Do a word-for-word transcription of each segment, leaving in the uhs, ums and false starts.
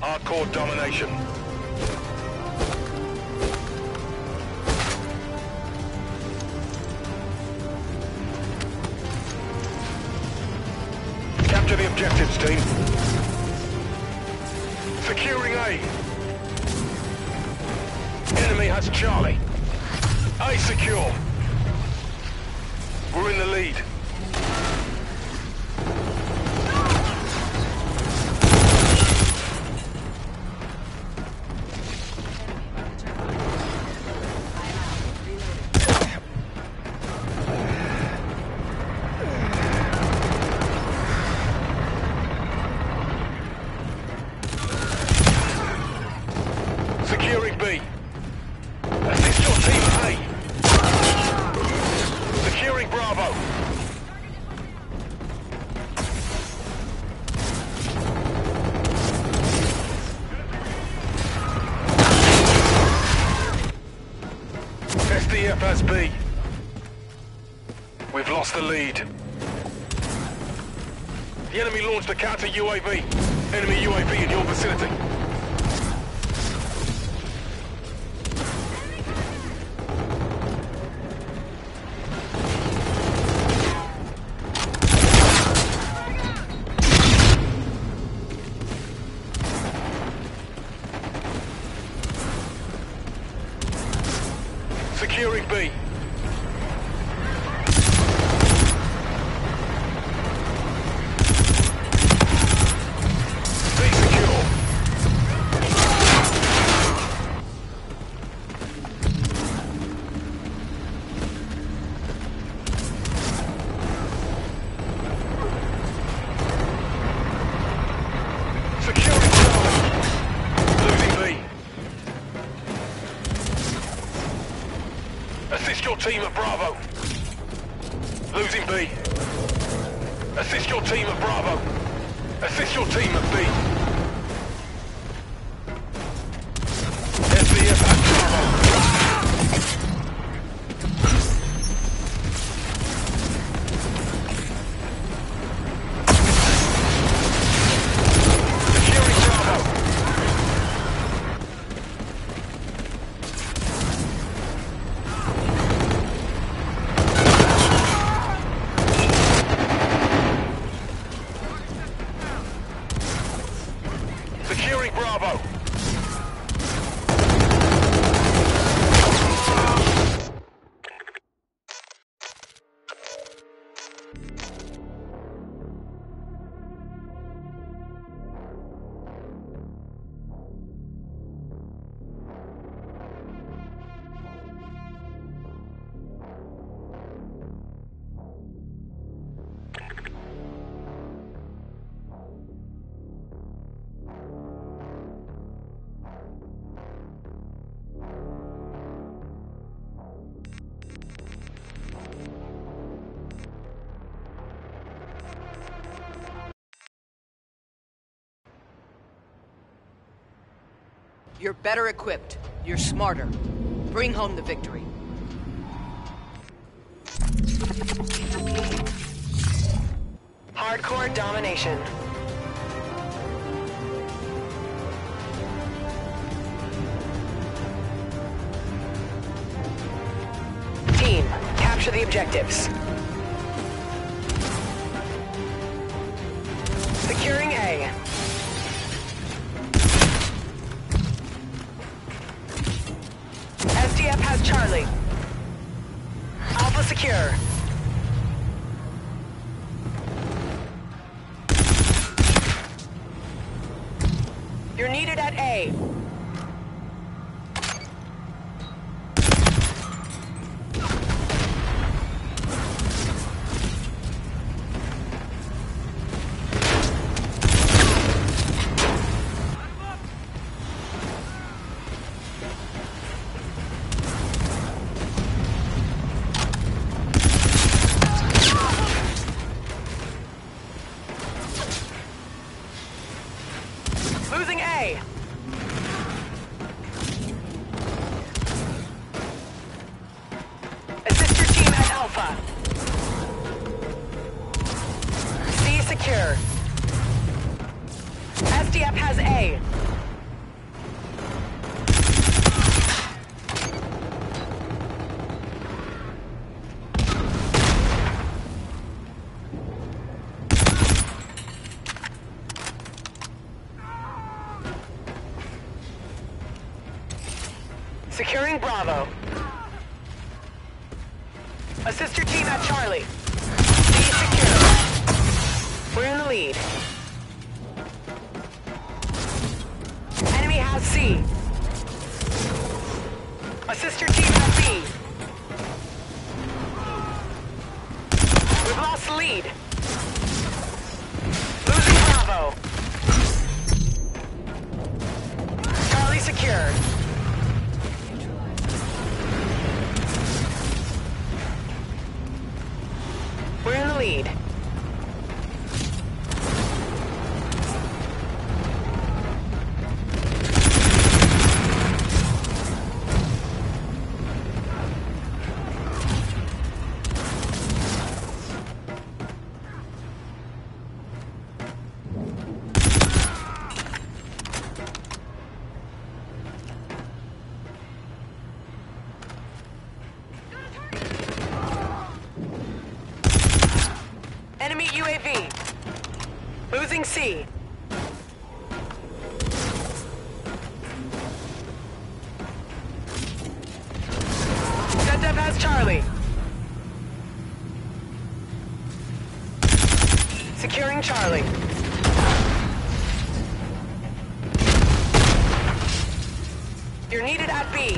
Hardcore domination. Capture the objectives, team. Securing A. Enemy has Charlie. A secure. We're in the lead. Securing B. Assist your team at A. Securing Bravo. S D F has B. We've lost the lead. The enemy launched a counter U A V. Enemy U A V in your vicinity. Securing B. B secure. Securing Charlie. Losing B. Assist your team at Bravo. Losing B. Assist your team at Bravo. Assist your team at B. S D F at Bravo. Securing Bravo. Securing Bravo. You're better equipped. You're smarter. Bring home the victory. Hardcore domination. Team, capture the objectives. Securing A. S D F has Charlie. Alpha secure. You're needed at A. Losing A. Assist your team at Alpha. C secure. S D F has A. Securing Bravo. Assist your team at Charlie. B secure. We're in the lead. Enemy has C. Assist your team at B. We've lost the lead. Losing Bravo. Charlie secured. We're in the lead. Enemy U A V. Losing C. ZedDev has Charlie. Securing Charlie. You're needed at B.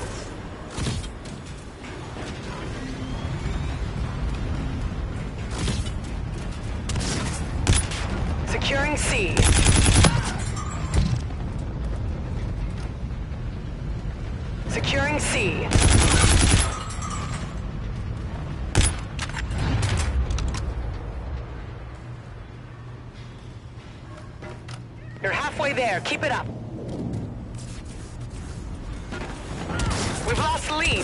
Securing C. Securing C. You're halfway there. Keep it up. We've lost the lead.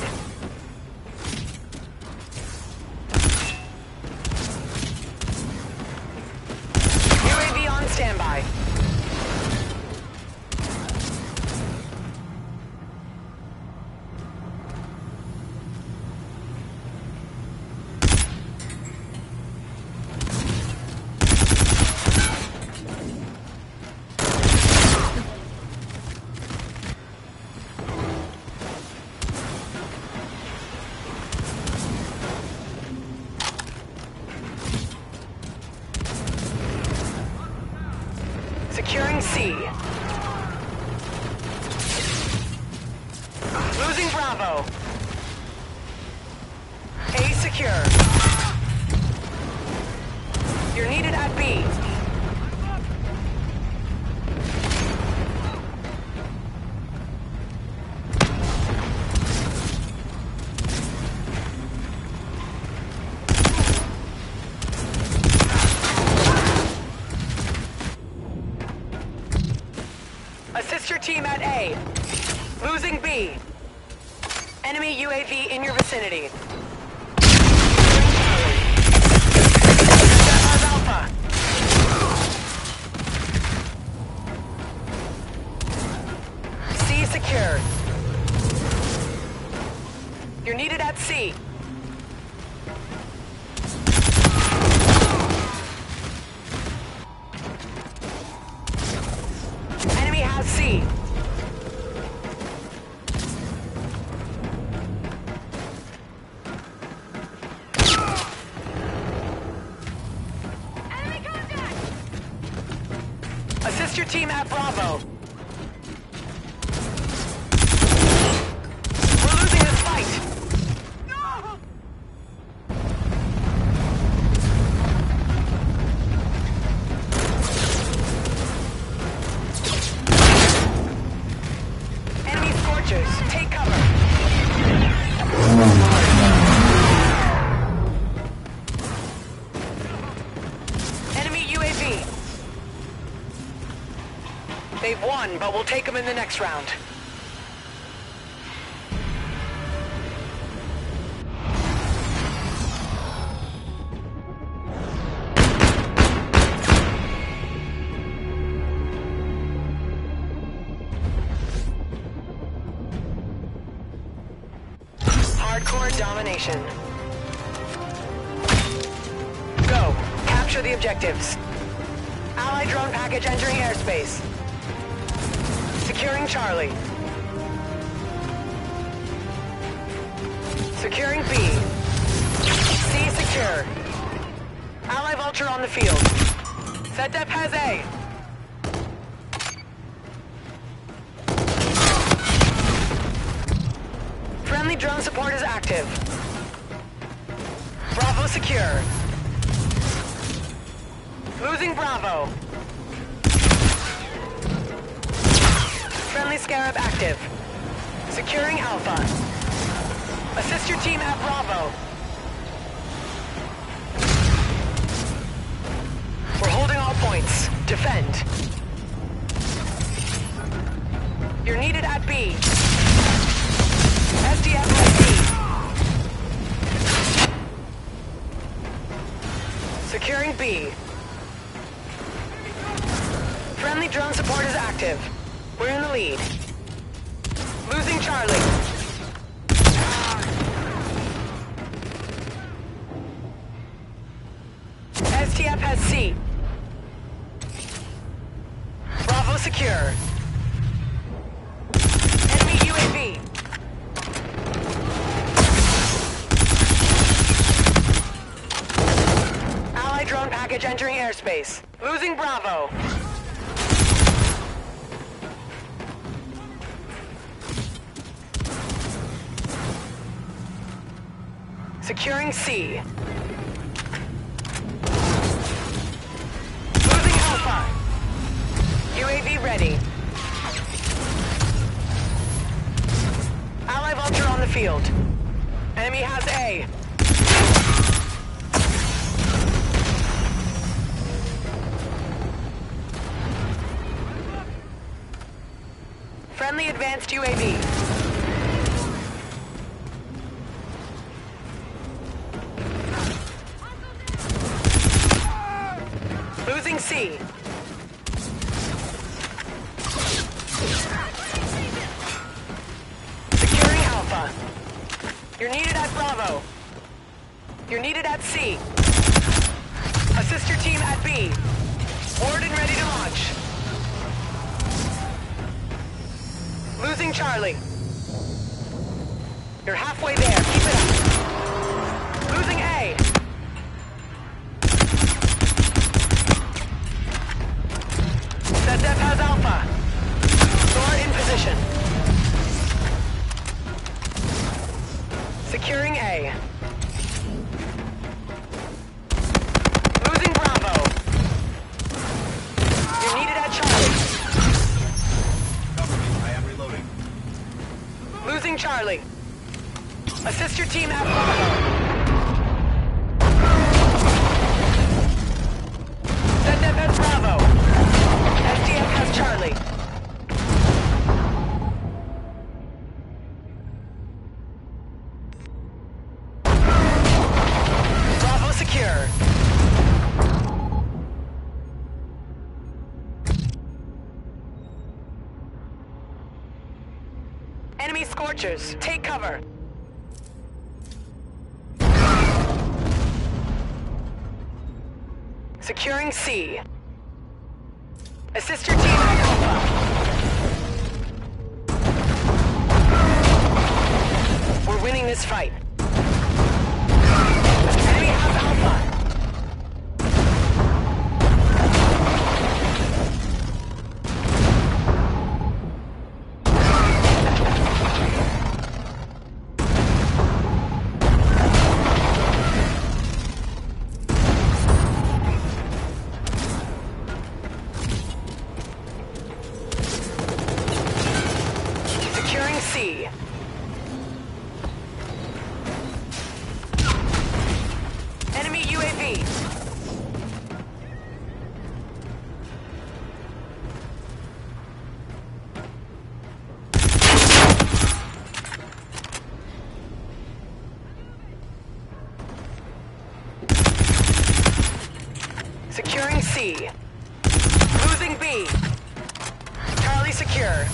Standby. Securing C. Losing Bravo. A secure. You're needed at B. Assist your team at A. Losing B. Enemy U A V in your vicinity. ZedDev Alpha. C secured. You're needed at C. Enemy has C. Assist your team at Bravo. We're losing this fight. Enemy Scorchers, take cover. Enemy U A V. They've won, but we'll take them in the next round. Hardcore domination. Go. Capture the objectives. Allied drone package entering airspace. Securing Charlie. Securing B. C secure. Ally Vulture on the field. SetDef has A. Friendly drone support is active. Bravo secure. Losing Bravo. Friendly Scarab active. Securing Alpha. Assist your team at Bravo. We're holding all points. Defend. You're needed at B. S D F at B. Securing B. Friendly drone support is active. We're in the lead. Losing Charlie. S T F has C. Bravo secure. Enemy U A V. Allied drone package entering airspace. Losing Bravo. Securing C. Losing Alpha. U A V ready. Ally Vulture on the field. Enemy has A. Friendly advanced U A V. Losing C. Securing Alpha. You're needed at Bravo. You're needed at C. Assist your team at B. Warden ready to launch. Losing Charlie. You're halfway there. Keep it up. Losing A. SetDef has Alpha. Thor in position. Securing A. Losing Bravo. You're needed at Charlie. Cover me. I am reloading. Losing Charlie. Assist your team at Bravo. SetDef has Bravo. S D F has Charlie. Bravo secure. Enemy Scorchers, take cover. Securing C. Assist your team at Alpha. We're winning this fight. Enemy has Alpha. Securing C. Enemy U A V. Securing C. Losing B. Charlie secure.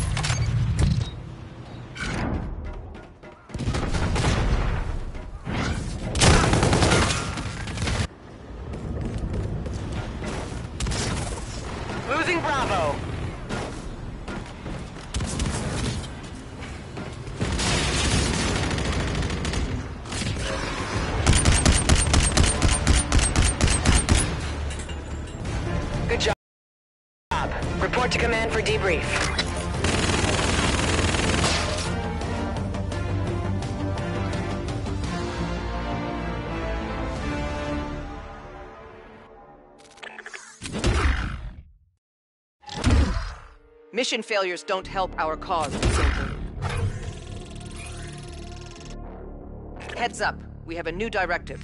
Losing Bravo. Report to command for debrief. Mission failures don't help our cause, Silver. Heads up, we have a new directive.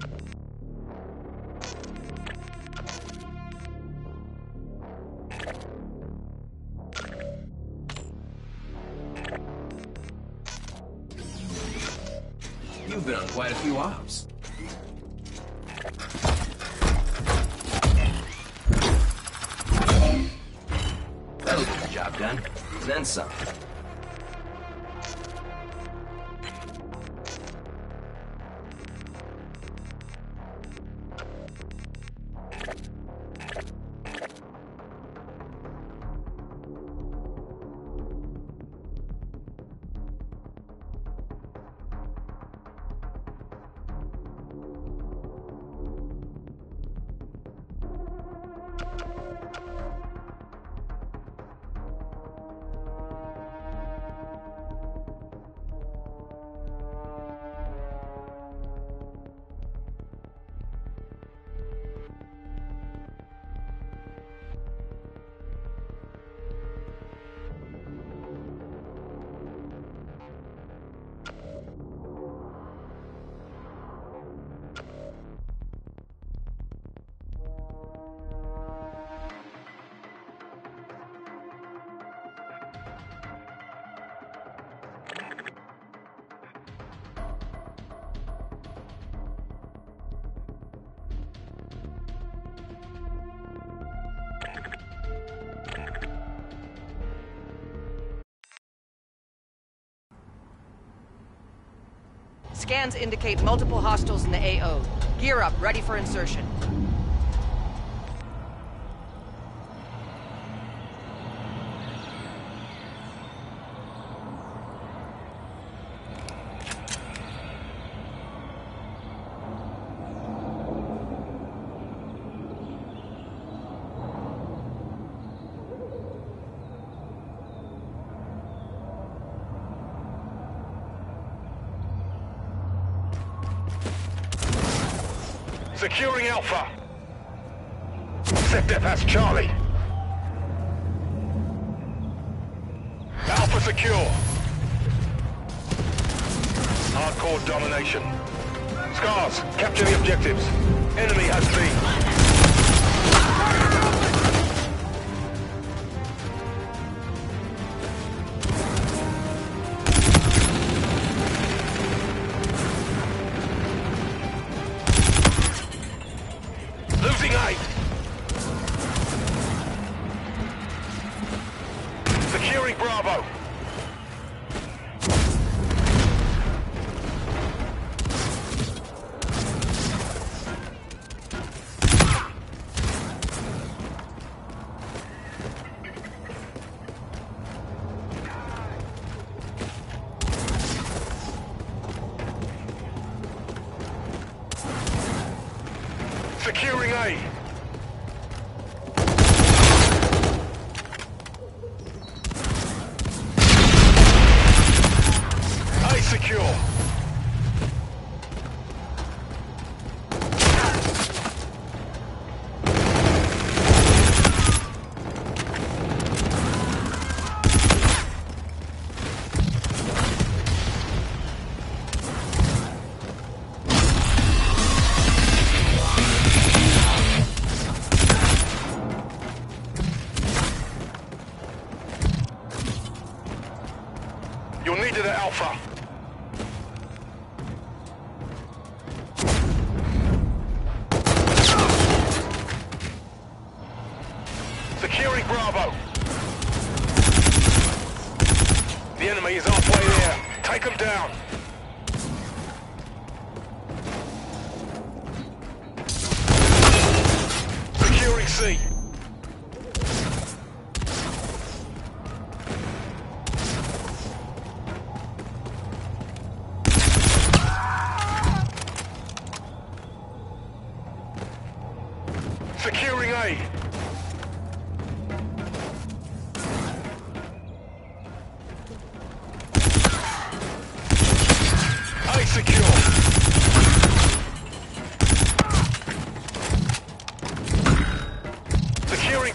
You've been on quite a few ops. That'll get the job done. Then some. Scans indicate multiple hostiles in the A O. Gear up, ready for insertion. Securing Alpha. SecDef has Charlie. Alpha secure. Hardcore domination. Scars, capture the objectives. Enemy has B. Losing A. Securing Bravo. Securing A. A secure. You're needed at Alpha. Securing Bravo. The enemy is halfway there. Take them down. Securing C. Securing A.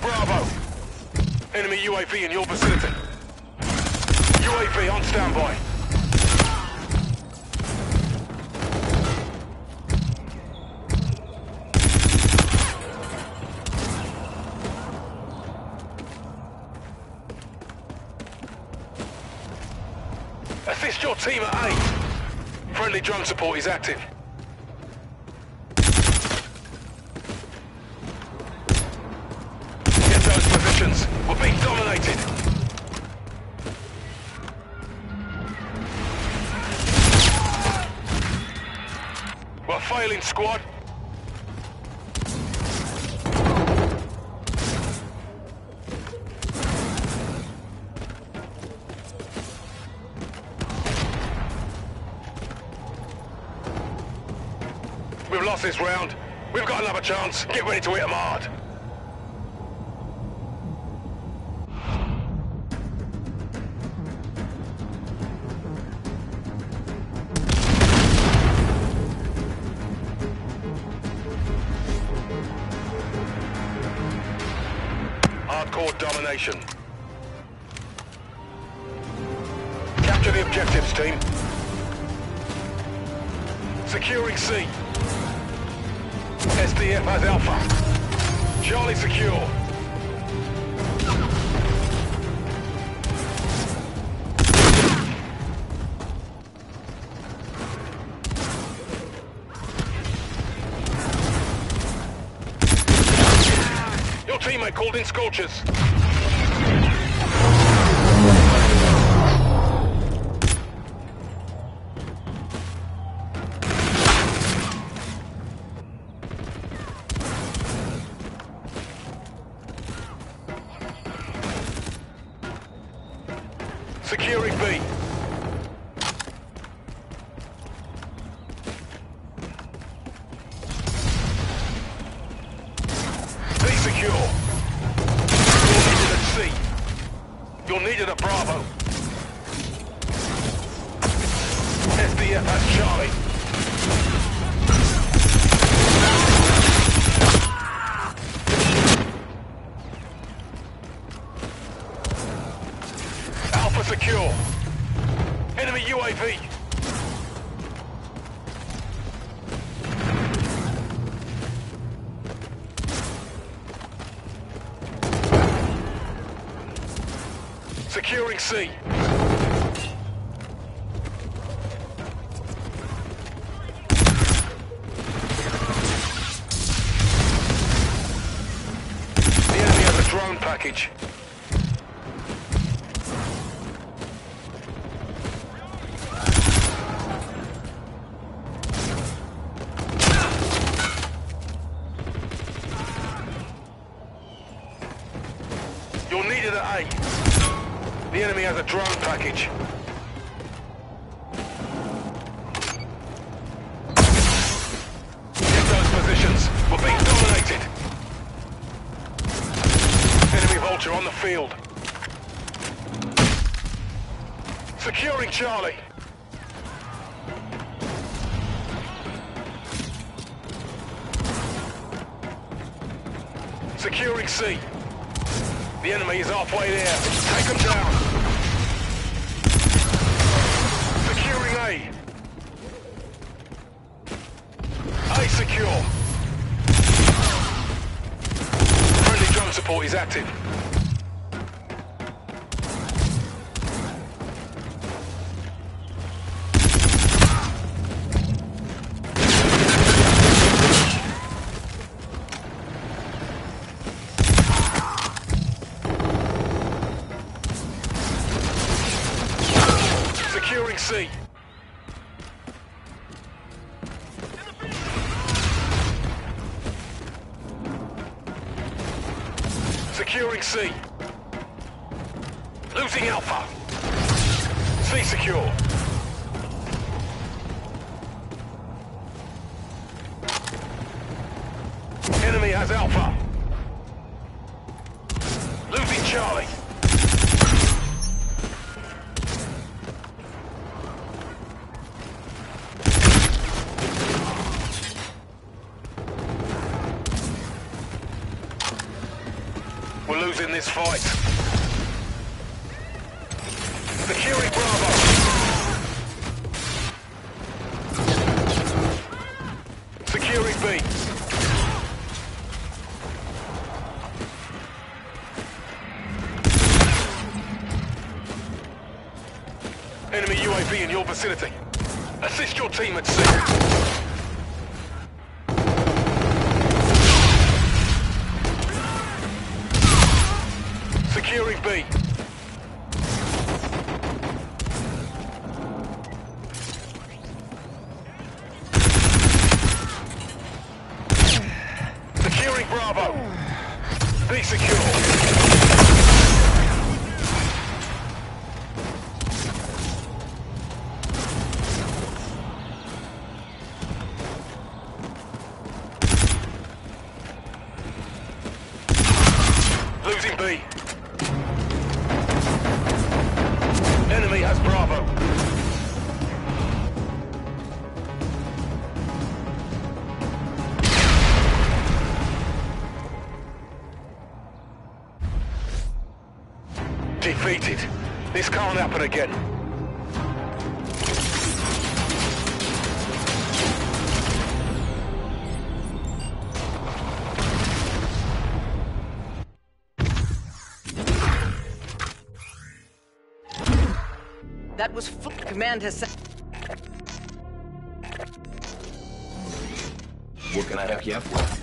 Bravo. Enemy U A V in your vicinity. U A V on standby. Assist your team at A. Friendly drone support is active. Get those positions. We're being dominated. We're failing, squad. We've lost this round. We've got another chance. Get ready to hit them hard. Hardcore domination. Capture the objectives, team. Securing C. S D F has Alpha. Charlie secure. Your teammate called in Scorchers. Securing B. B secure. You're needed at C. You're needed at Bravo. S D F has Charlie. Alpha secure. Enemy U A V. Securing C. The enemy has a drone package. You're needed at A. The enemy has a drone package. Get those positions. We're being dominated. Enemy Vulture on the field. Securing Charlie. Securing C. The enemy is halfway there. Take them down. Securing A. A secure. Friendly drone support is active. Securing C. Securing C. Losing Alpha. C secure. Enemy has Alpha. Losing Charlie. We're losing this fight. Securing Bravo. Securing B. Enemy U A V in your vicinity. Assist your team at sea. Securing B. Securing Bravo. B secure. Losing B. Enemy has Bravo. Defeated. This can't happen again. That was full. Command has sent. What can I hook you up with?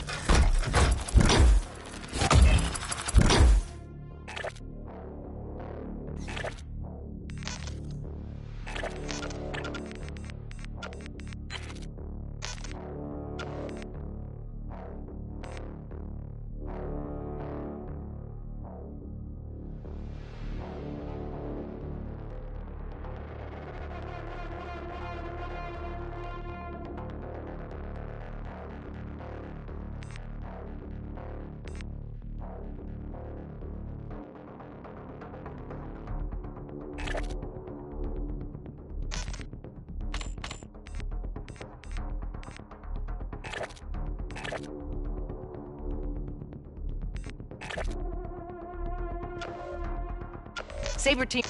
Saber team.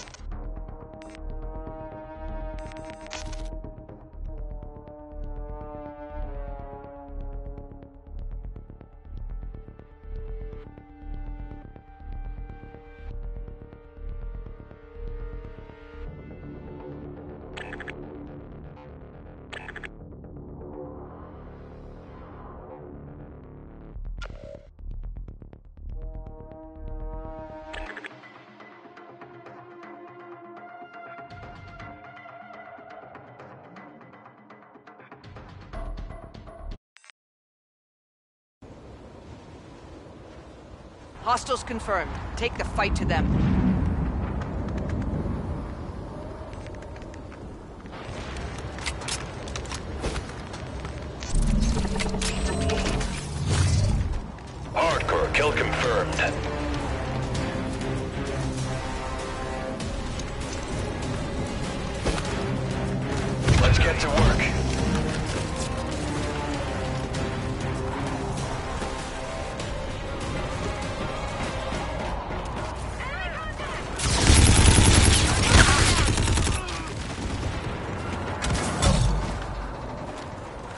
Hostiles confirmed. Take the fight to them. Hardcore kill confirmed. Let's get to work.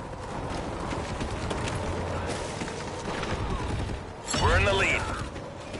We're in the lead.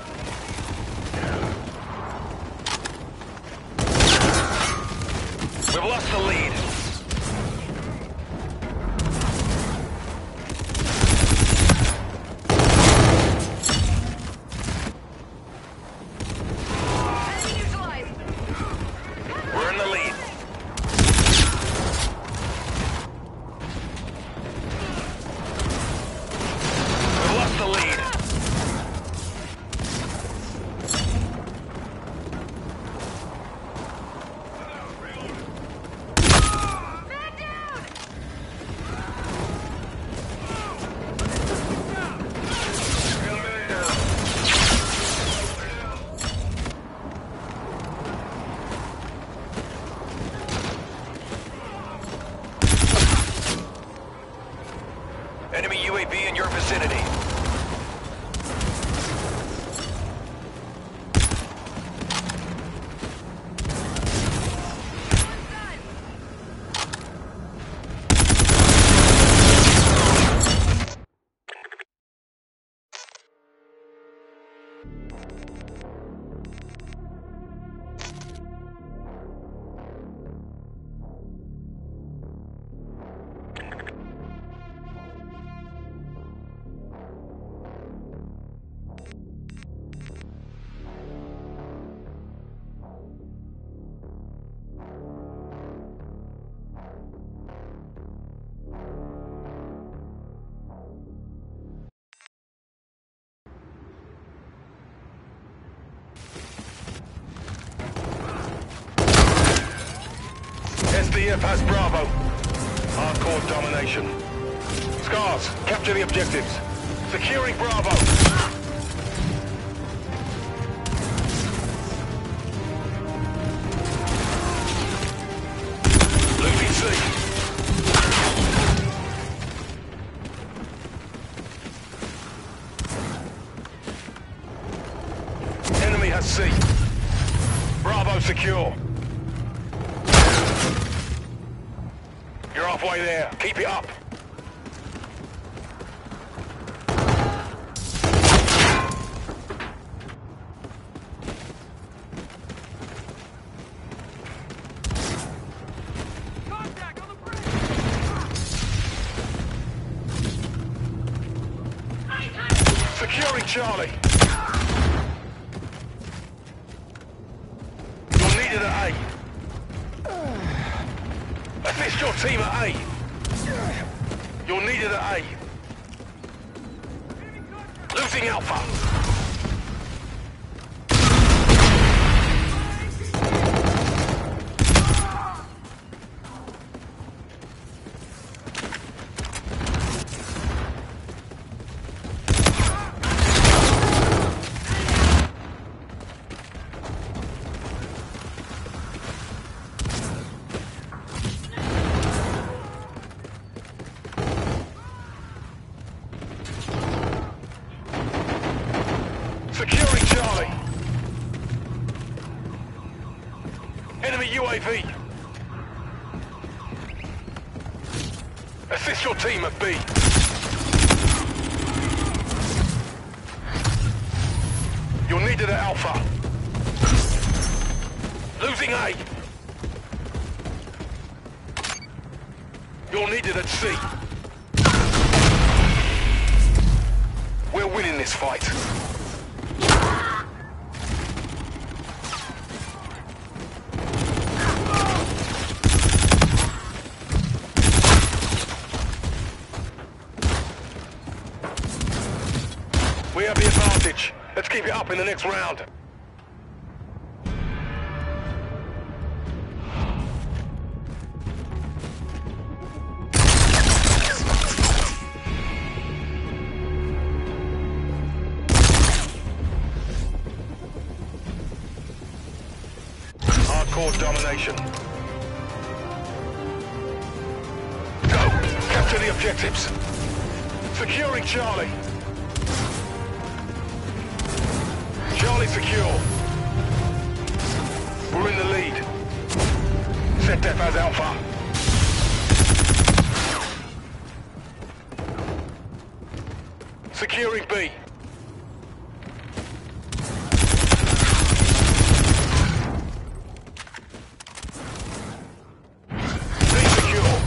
D F has Bravo. Hardcore domination. Scars, capture the objectives. Securing Bravo. Losing C. Enemy has C. Bravo secure. You're halfway there. Keep it up. Securing Charlie. You're needed at A. Assist your team at A. You're needed at A. Losing Alpha. Securing Charlie. Enemy U A V. Assist your team at B. You're needed at Alpha. Losing A. You're needed at C. We're winning this fight. We have the advantage. Let's keep it up in the next round. Hardcore domination. Go! Capture the objectives. Securing Charlie. Charlie secure. We're in the lead. ZedDef has Alpha. Securing B. C secure.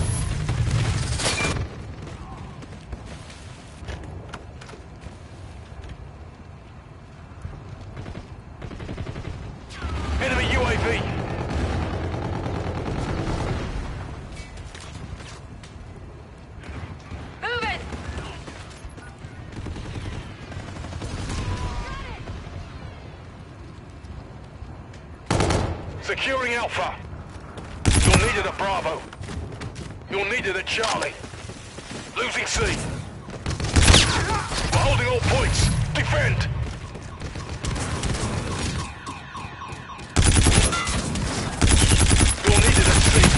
Enemy U A V. Move it! Securing Alpha. You're needed at Bravo. You're needed at Charlie. Losing C. We're holding all points. Defend. You're needed at C.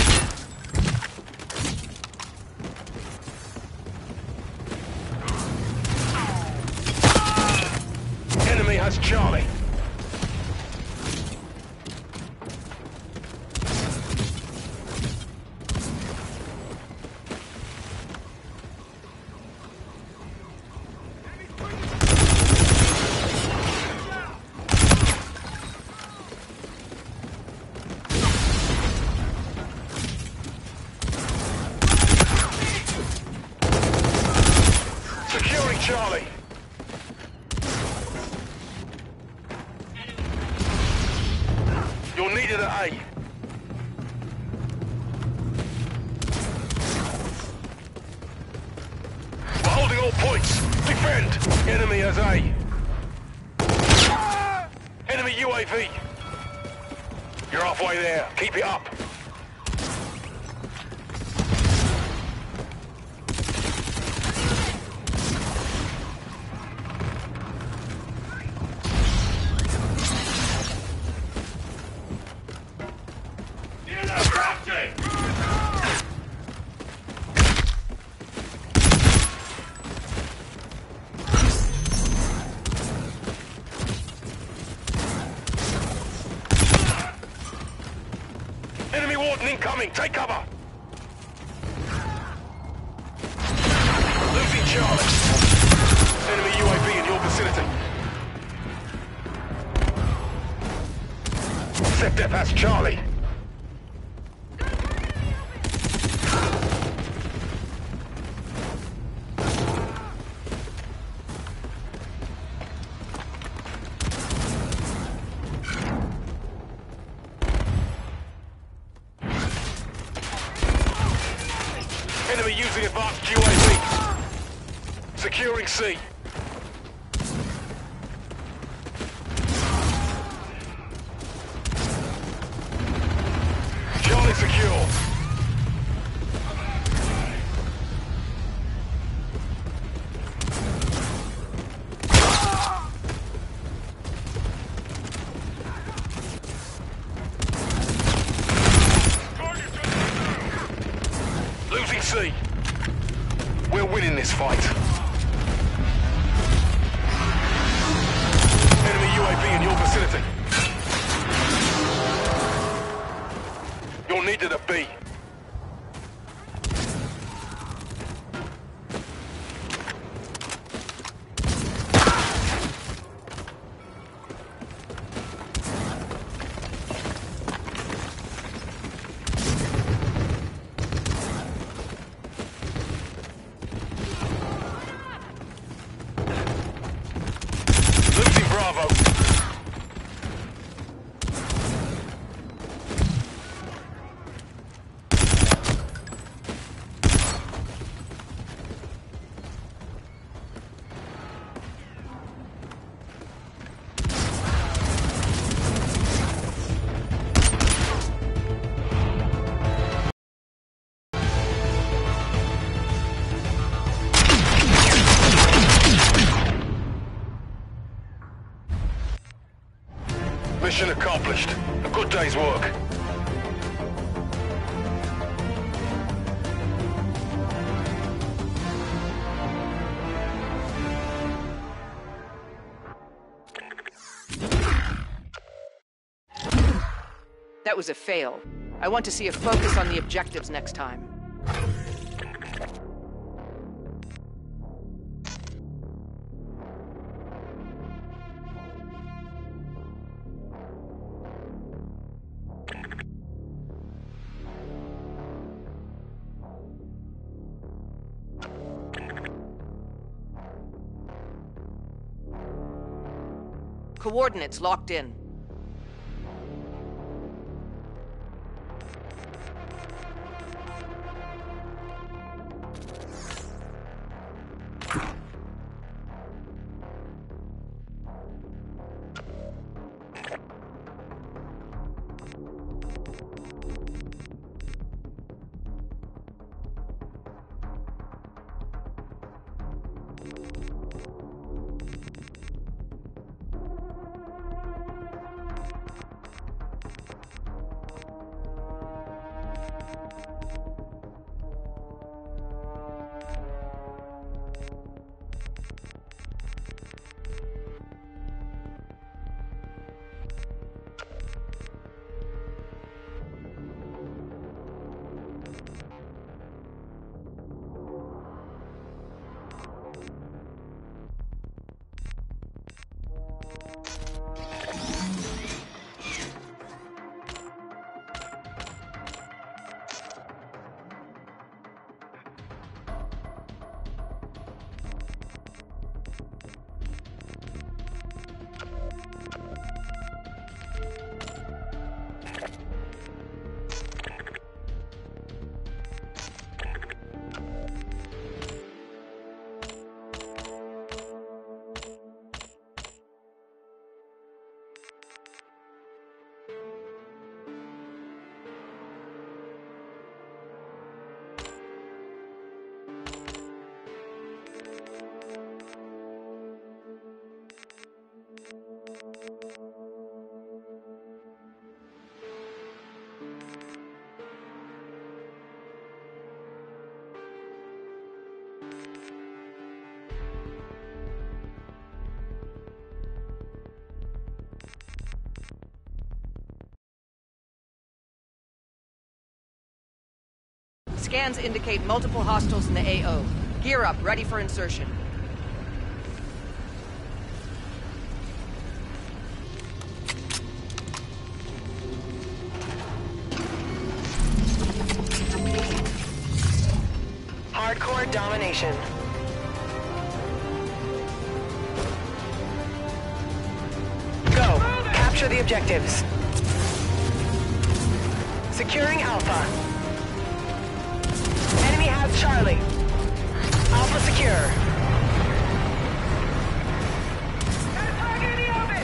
Enemy has Charlie. Securing Charlie. You're needed at A. We're holding all points. Defend. Enemy has A. Enemy U A V. You're halfway there. Keep it up. Titan incoming! Take cover! Losing Charlie. Enemy U A V in your vicinity. SecDef has Charlie. Enemy using advanced U A V. Securing C. Charlie secure. Losing C. We're winning this fight. Enemy U A V in your vicinity. You're needed at B. Losing Bravo. Mission accomplished. A good day's work. That was a fail. I want to see a focus on the objectives next time. Coordinates locked in. Scans indicate multiple hostiles in the A O. Gear up, ready for insertion. Hardcore domination. Go. Capture the objectives. Securing Alpha. Enemy has Charlie. Alpha secure. Got a target in the open!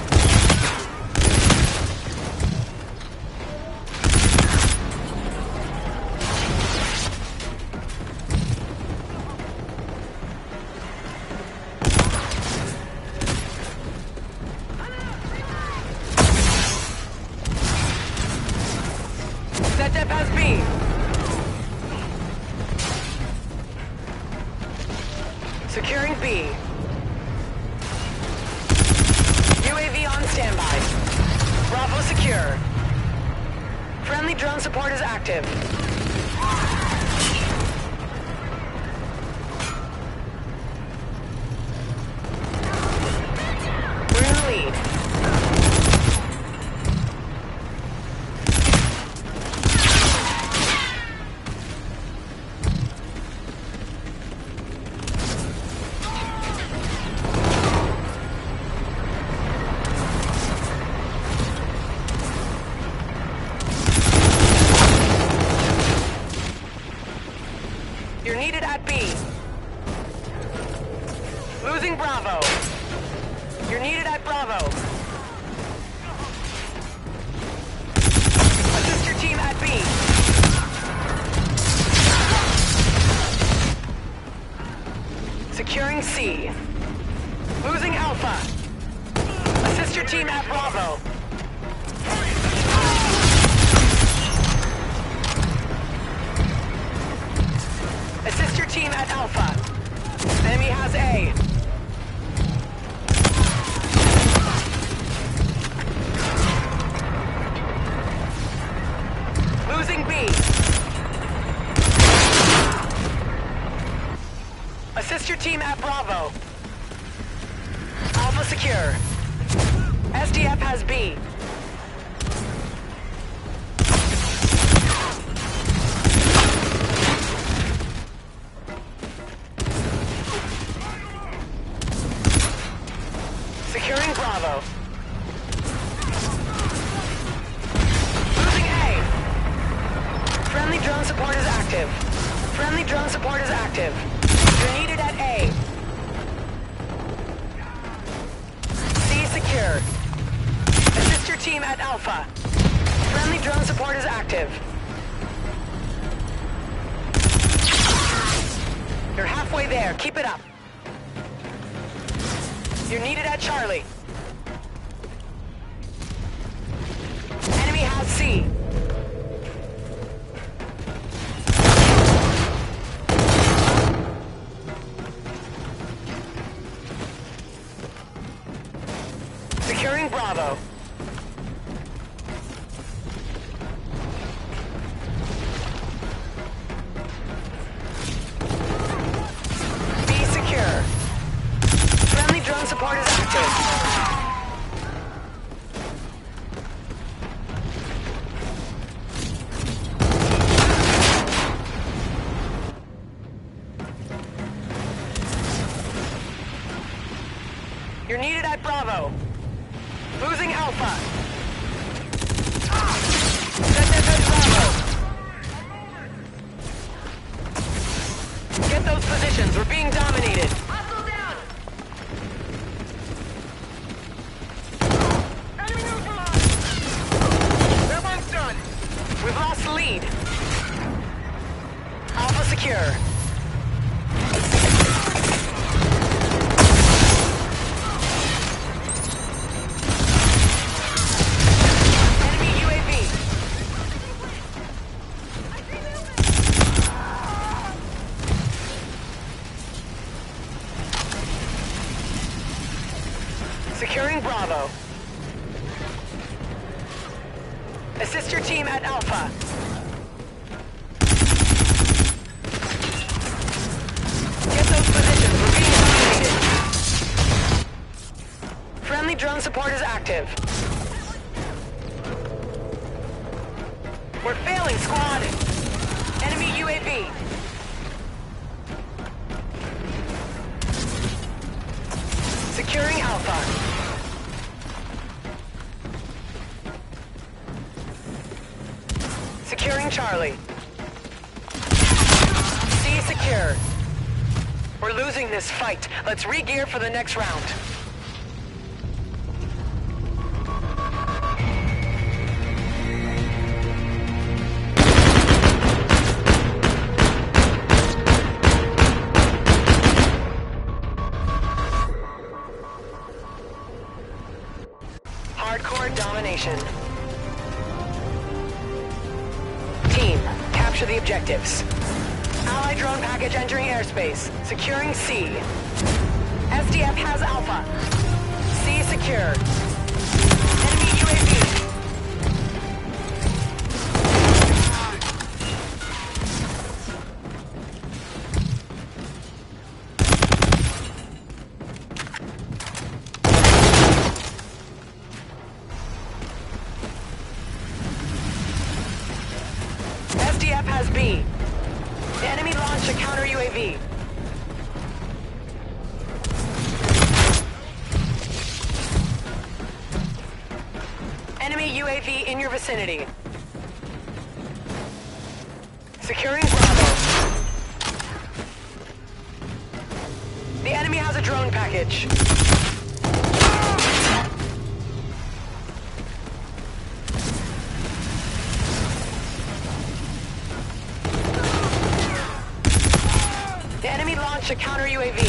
Set has B. Securing B. U A V on standby. Bravo secure. Friendly drone support is active. We're in the lead. You're needed at B. Losing Bravo. You're needed at Bravo. Assist your team at B. Securing C. Losing Alpha. Assist your team at Bravo. Assist your team at Alpha. Enemy has A. Losing B. Assist your team at Bravo. Alpha secure. S D F has B. Securing Bravo. Losing A. Friendly drone support is active. Friendly drone support is active. You're needed at A. C secure. Assist your team at Alpha. Friendly drone support is active. You're halfway there. Keep it up. You're needed at Charlie. Enemy has C. Securing Bravo. B secure. Friendly drone support is active. You're needed at Bravo. Losing Alpha. Set that at Bravo. Get those positions. We're being dominated. Hostile down. Enemy neutralized. That one's done. We've lost the lead. Alpha secure. Securing Bravo. Assist your team at Alpha. Get those positions. We're being dominated. Friendly drone support is active. We're failing, squad. Enemy U A V. Securing Alpha. Securing Charlie. C secure. We're losing this fight. Let's re-gear for the next round. Hardcore domination. Team, capture the objectives. Allied drone package entering airspace. Securing C. S D F has Alpha. C secure. Enemy U A V. S D F has B. The enemy launched a counter U A V. Enemy U A V in your vicinity. Securing Bravo. The enemy has a drone package. The enemy launched a counter U A V.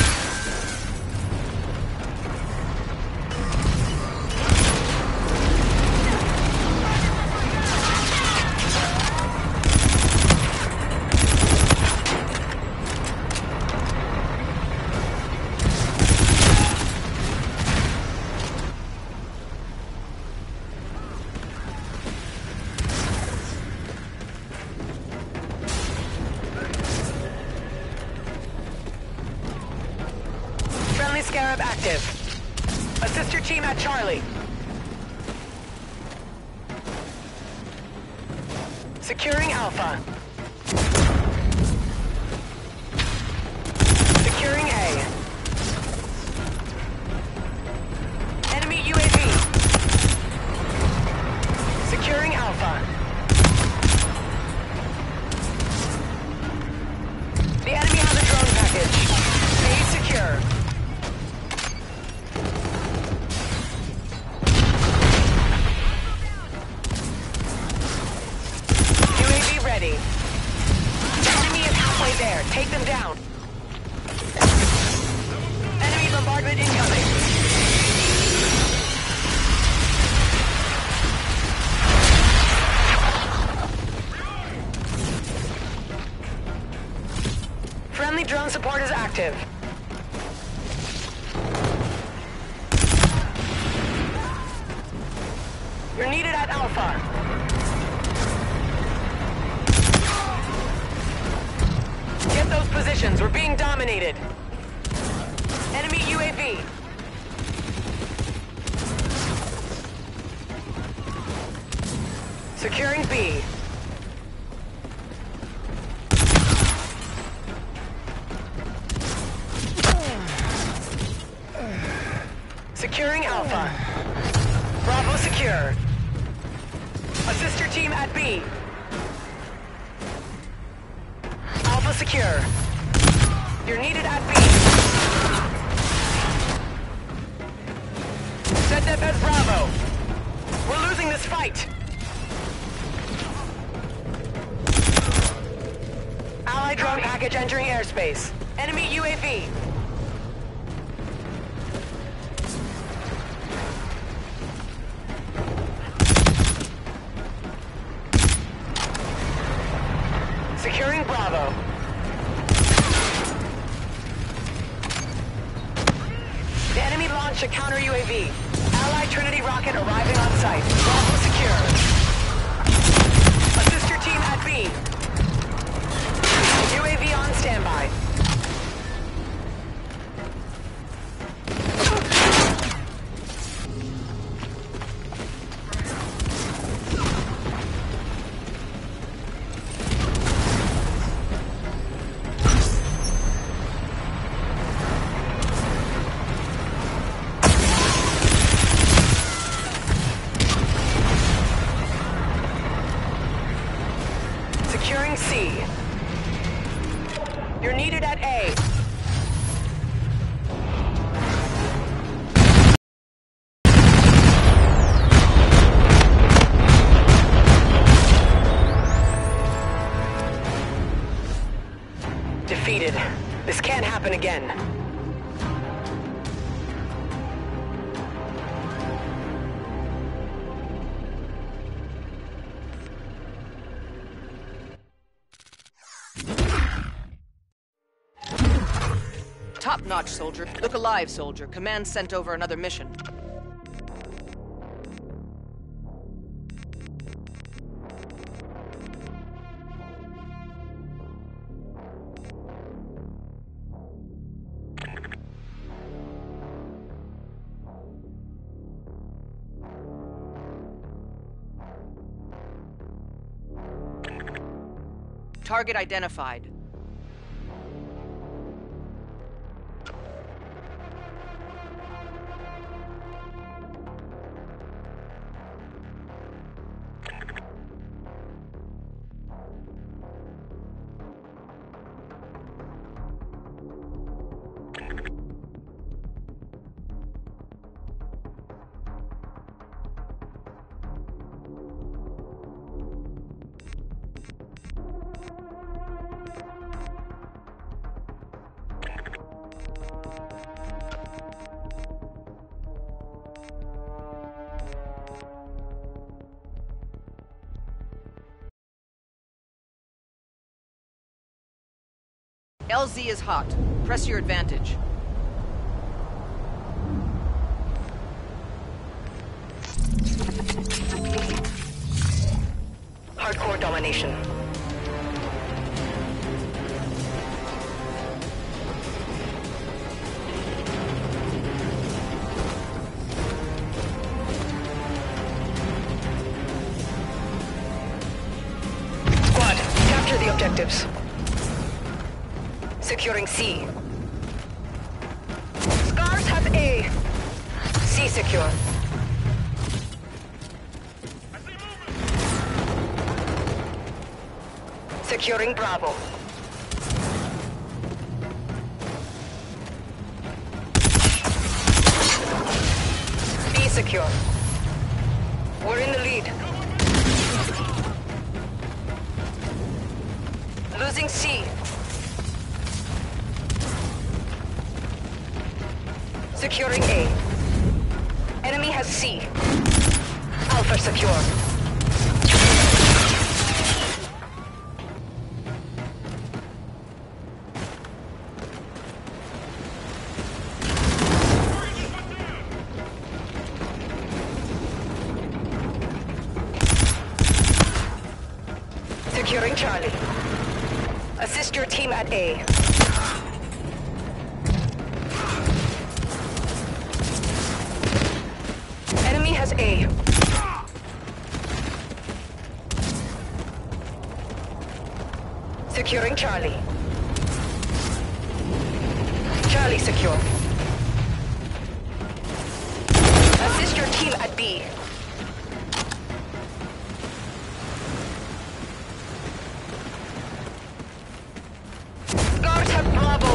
Friendly Scarab active. Assist your team at Charlie. Securing Alpha. Securing A. Enemy U A V. Securing Alpha. The enemy has a drone package. A secure. Ready. The enemy is halfway there. Take them down. Enemy bombardment incoming. Friendly drone support is active. You're needed at Alpha. Get those positions. We're being dominated. Enemy U A V. Securing B. Securing Alpha. Bravo secure. Assist your team at B. Alpha secure. You're needed at B. Set them as Bravo. We're losing this fight. Allied drone package entering airspace. Enemy U A V. Securing Bravo. The enemy launched a counter U A V. Allied Trinity rocket arriving on site. Bravo secure. Assist your team at B. U A V on standby. again. Top-notch, soldier. Look alive, soldier. Command sent over another mission. Target identified. L Z is hot. Press your advantage. Hardcore domination. Squad, capture the objectives. Securing C. Scars have A. C secure. Securing Bravo. B secure. We're in the lead. Losing C. Securing A. Enemy has C. Alpha secure. Securing Charlie. Assist your team at A. Enemy has A. Securing Charlie. Charlie secure. Assist your team at B. Guards have Bravo.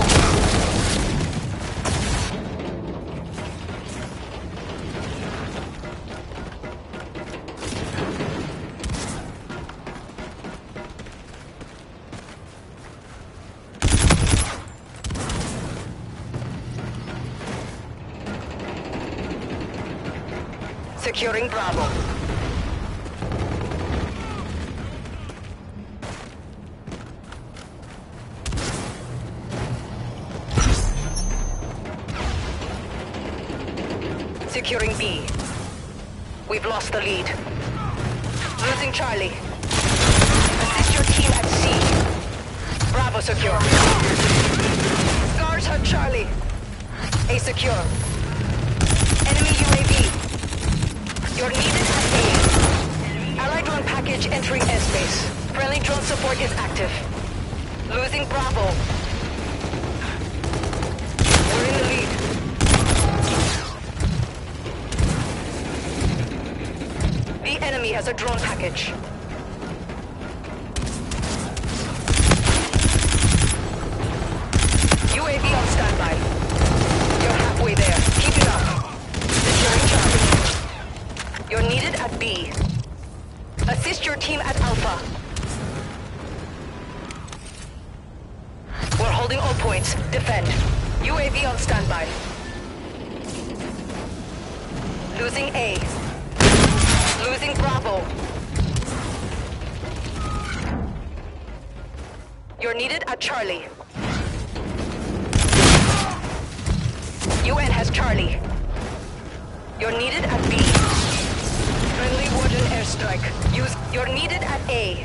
Securing Bravo. Securing B. We've lost the lead. Losing Charlie. Assist your team at C. Bravo secure. Guards have Charlie. A secure. Enemy U A V. You're needed at A. Allied drone package entering airspace. Friendly drone support is active. Losing Bravo. We're in the lead. The enemy has a drone package. U A V on standby. You're halfway there. Keep it up. Securing Charlie. You're needed at B. Assist your team at Alpha. We're holding all points. Defend. U A V on standby. Losing A. Losing Bravo. You're needed at Charlie. U N has Charlie. You're needed at B. Friendly Warden airstrike. Use. You're needed at A.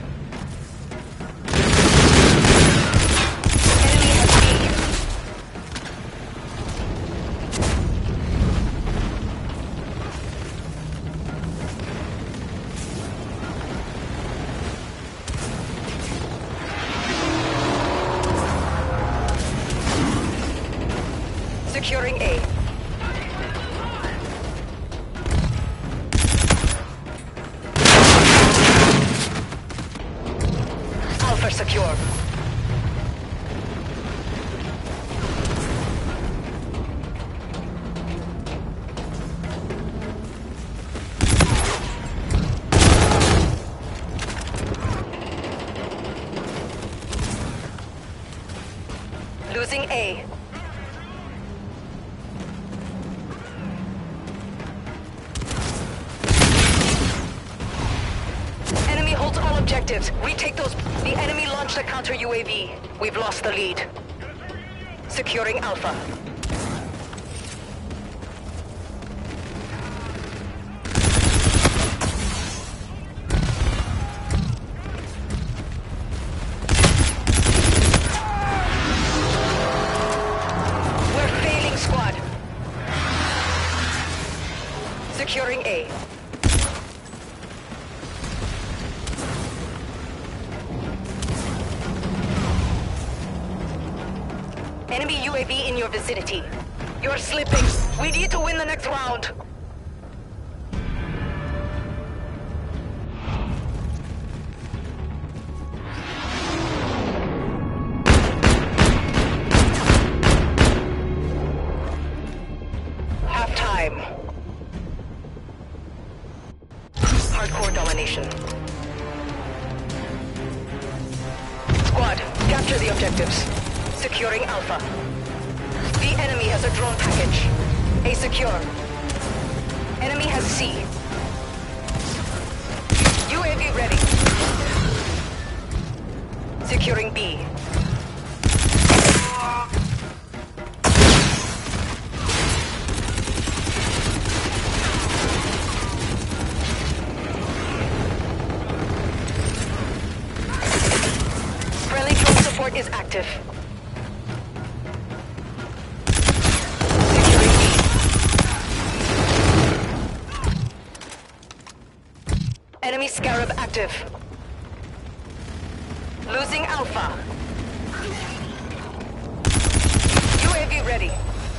Enemy at B. Securing A. Alpha secure. Losing A. Enemy holds all objectives. Retake those. The enemy launched a counter U A V. We've lost the lead. Securing Alpha. We're failing, squad. Securing A. Enemy U A V in your vicinity. You're slipping. We need to win the next round. Half time. Hardcore domination. Squad, capture the objectives. Securing Alpha. The enemy has a drone package. A secure. Enemy has C. U A V ready. Securing B. Friendly drone support is active. Enemy Scarab active. Losing Alpha. U A V ready.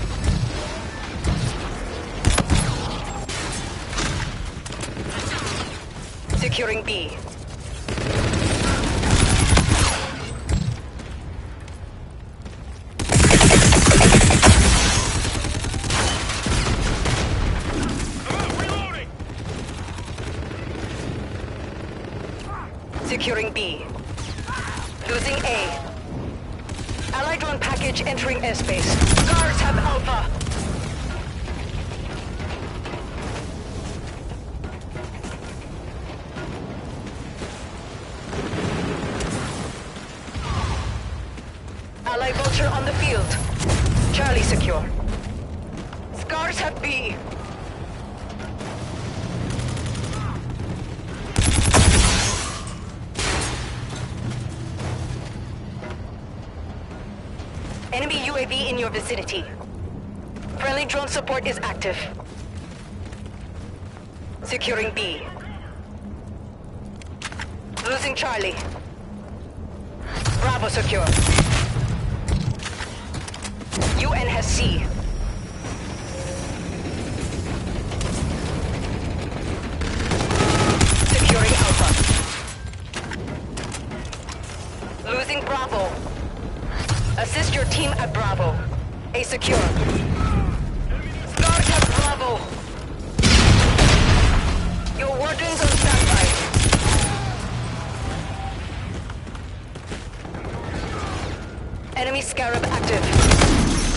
Securing B. Securing B. Losing A. Allied drone package entering airspace. Guards have Alpha. Allied vulture on the field. Charlie secure. Scars have B. Enemy U A V in your vicinity. Friendly drone support is active. Securing B. Losing Charlie. Bravo secure. U N has C. Securing Alpha. Losing Bravo. Assist your team at Bravo. A secure. Guard at Bravo. Your wardens on standby. Enemy Scarab active.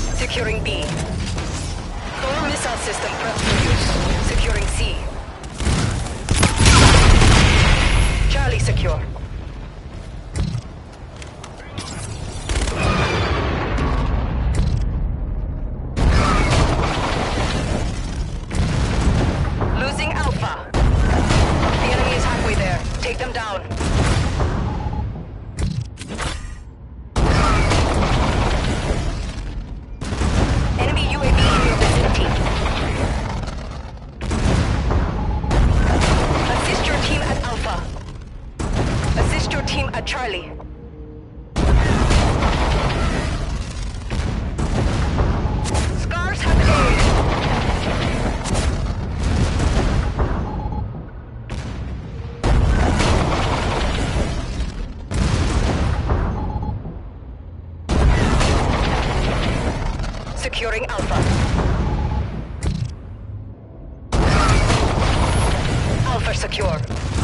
Alpha secure.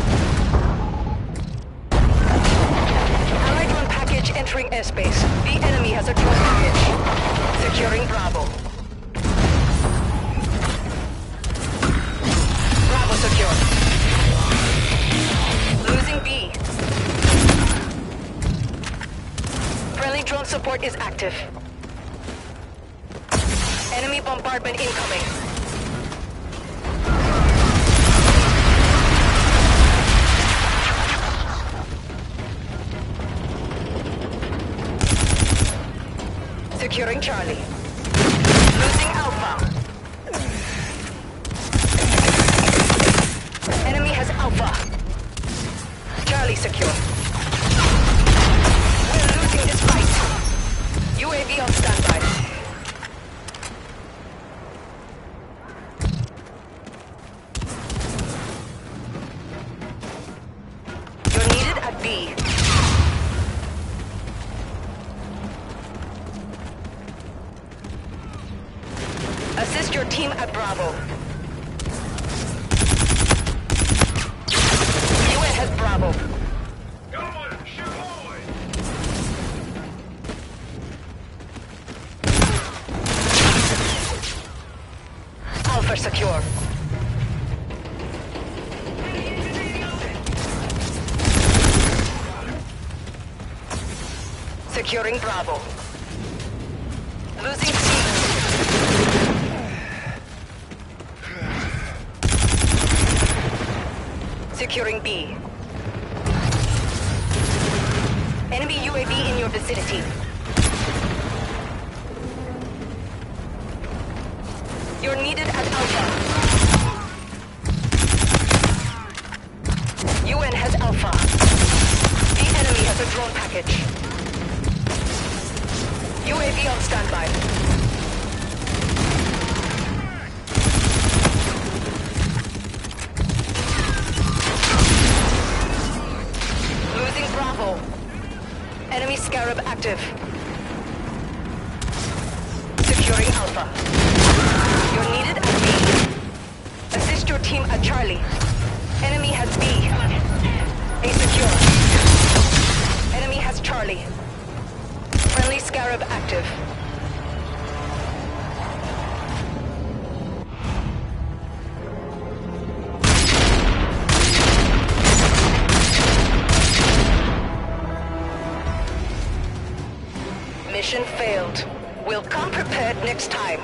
Allied drone package entering airspace. The enemy has a drone package. Securing Bravo. Bravo secure. Losing B. Friendly drone support is active. Enemy bombardment incoming. Securing Charlie. Losing Alpha. Enemy has Alpha. Charlie secure. We're losing this fight. U A V on standby. You're needed at B. Assist your team at Bravo. U N has Bravo. Alpha secure. Securing Bravo. Losing C. Securing B. Enemy U A V in your vicinity. You're needed at Alpha. U N has Alpha. The enemy has a drone package. U A V on standby. Losing Bravo. Enemy Scarab active. Securing Alpha. You're needed at B. Assist your team at Charlie. Enemy has B. A secure. Enemy has Charlie. Friendly Scarab active. Mission failed. We'll come prepared next time.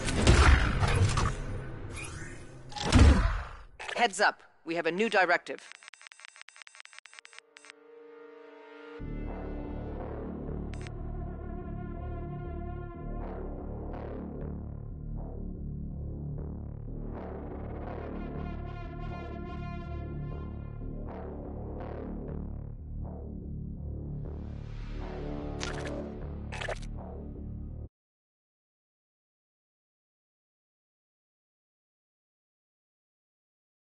Heads up. We have a new directive.